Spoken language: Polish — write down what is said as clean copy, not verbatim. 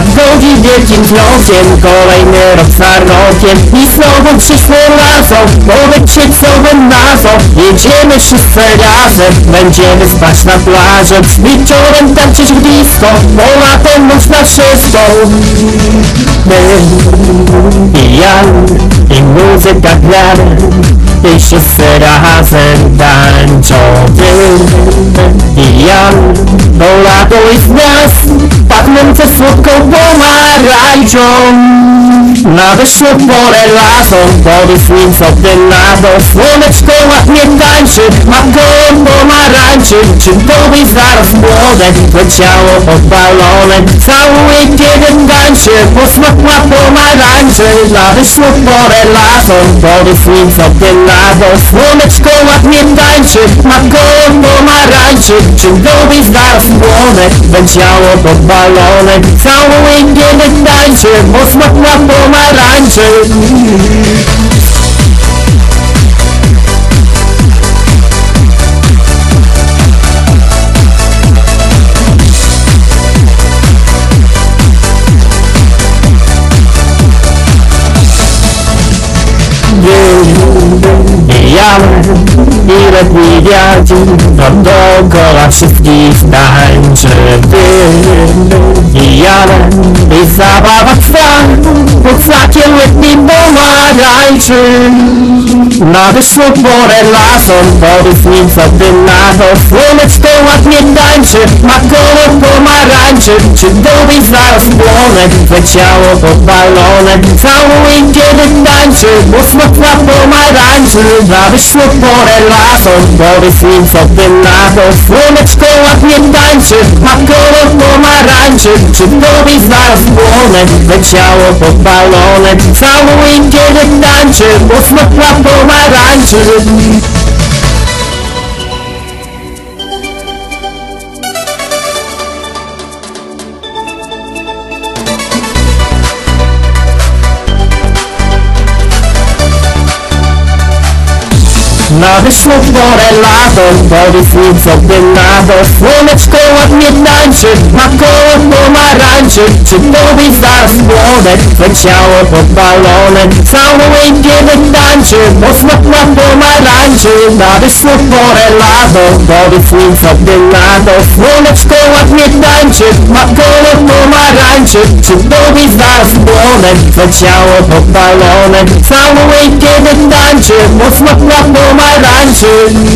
nadchodzi wielkim krokiem, kolejny rok za rokiem i znowu przyszło lato, powiedzcie co wynadzą. Jedziemy wszyscy razem, będziemy spać na plaży, wieczorem tańczyć blisko, bo latem można wszystko. My i ja, i muzyka gra, i wszyscy razem tańczą. Ty i ja, to lato jest w nas, pachnące słodką pomarańczą. Nadeszło porę lato, wody słońca na to, słoneczko ładnie tańczy, ma kolor pomarańczy. Czy tobie zaraz młode, to ciało podpalone, całuje kiedy tańczy, posmak ma pomarańczy. Nadeszło porę lato, wody słońca na to, słoneczko ładnie tańczy, ma kolor pomarańczy. Czy tobie zaraz młode, to ciało podpalone, całuje kiedy tańczy, posmak ma pomarańczy. Ile gwiazdzi, to dookoła wszystkich tańczy. I jadę, i zabawa trwa, pod znakiem letni pomarańczy. Nadeszło porę lato, wody słońca na to, słoneczko ładnie tańczy, ma kolor pomarańczy. Czy tobie zaraz płonę, twoje ciało podpalone, całuj kiedy tańczy, bo smak ma pomarańczy. Nadeszło porę lato, wody słońca na to, słoneczko ładnie tańczy, ma kolor pomarańczy. Czy tobie zaraz płonę, twoje ciało podpalone, całuj kiedy tańczy, bo smak ma pomarańczy. Nadeszło porę lato, wody słońca na to, słoneczko ładnie tańczy, ma kolor pomarańczy. Czy tobie zaraz młode, twoje ciało podpalone, całuj kiedy tańczy, bo smak ma pomarańczy. Nadeszło porę lato, wody słońca na to, słoneczko ładnie tańczy, ma kolor pomarańczy. Czy tobie zaraz młode, twoje ciało podpalone, całuj kiedy tańczy, bo smak ma pomarańczy.